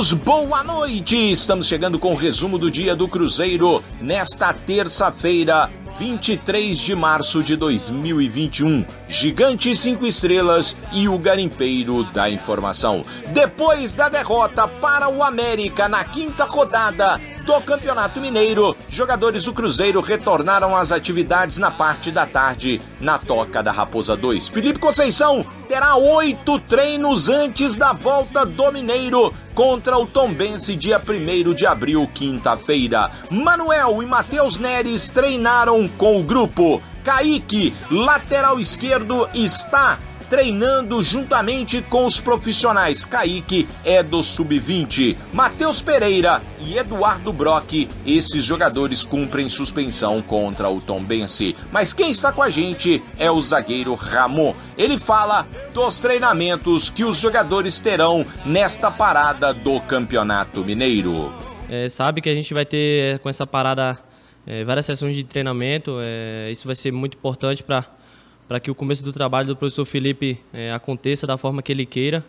amigos, boa noite! Estamos chegando com o resumo do dia do Cruzeiro nesta terça-feira, 23 de março de 2021. Gigante 5 estrelas e o garimpeiro da informação. Depois da derrota para o América na quinta rodada do Campeonato Mineiro, jogadores do Cruzeiro retornaram às atividades na parte da tarde na Toca da Raposa 2. Felipe Conceição terá 8 treinos antes da volta do Mineiro contra o Tombense, dia 1º de abril, quinta-feira. Manuel e Matheus Neres treinaram com o grupo. Kaique, lateral esquerdo, está treinando juntamente com os profissionais. Kaique é do Sub-20. Matheus Pereira e Eduardo Brock, esses jogadores cumprem suspensão contra o Tombense. Mas quem está com a gente é o zagueiro Ramon. Ele fala dos treinamentos que os jogadores terão nesta parada do Campeonato Mineiro. Sabe que a gente vai ter com essa parada várias sessões de treinamento. Isso vai ser muito importante para que o começo do trabalho do professor Felipe aconteça da forma que ele queira.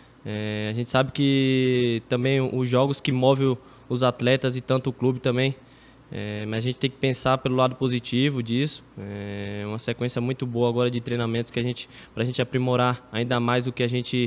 A gente sabe que também os jogos que movem os atletas e tanto o clube também, mas a gente tem que pensar pelo lado positivo disso. Uma sequência muito boa agora de treinamentos para a gente aprimorar ainda mais o que a gente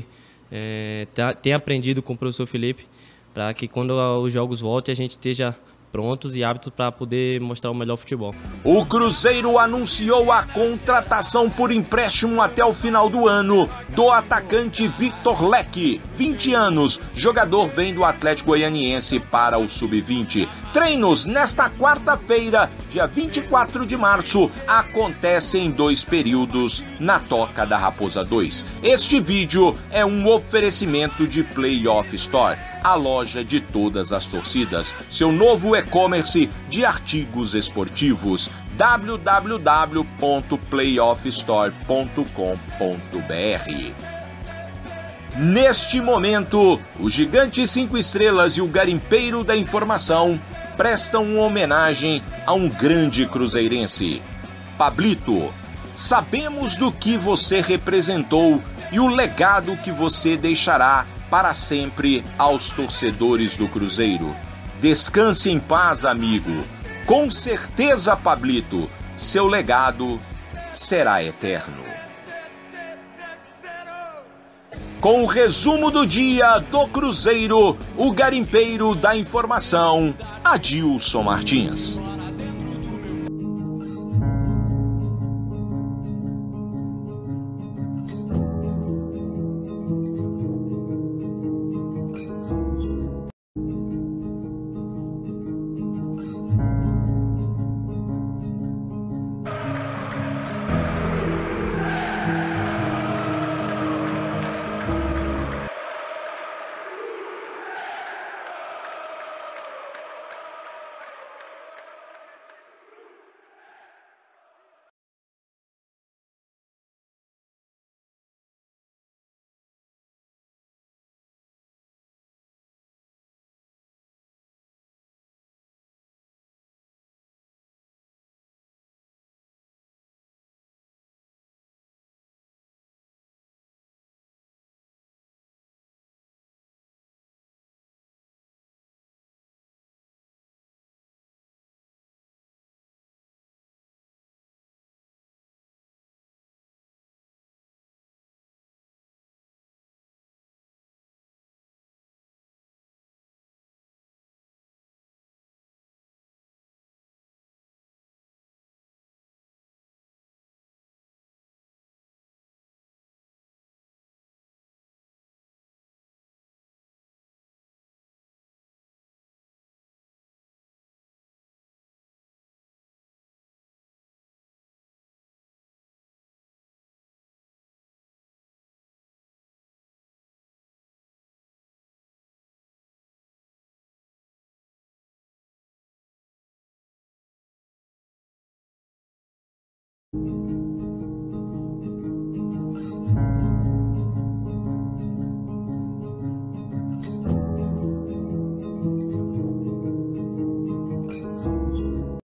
tem aprendido com o professor Felipe, para que quando os jogos voltem a gente esteja prontos e aptos para poder mostrar o melhor futebol. O Cruzeiro anunciou a contratação por empréstimo até o final do ano do atacante Victor Leque, 20 anos, jogador vem do Atlético Goianiense para o Sub-20. Treinos nesta quarta-feira, dia 24 de março, acontecem em 2 períodos na Toca da Raposa 2. Este vídeo é um oferecimento de Playoff Store, a loja de todas as torcidas, seu novo e-commerce de artigos esportivos, www.playoffstore.com.br. Neste momento, o Gigante 5 estrelas e o garimpeiro da informação prestam uma homenagem a um grande cruzeirense. Pablito, sabemos do que você representou e o legado que você deixará para sempre aos torcedores do Cruzeiro. Descanse em paz, amigo. Com certeza, Pablito, seu legado será eterno. Com o resumo do dia do Cruzeiro, o garimpeiro da informação, Adilson Martins.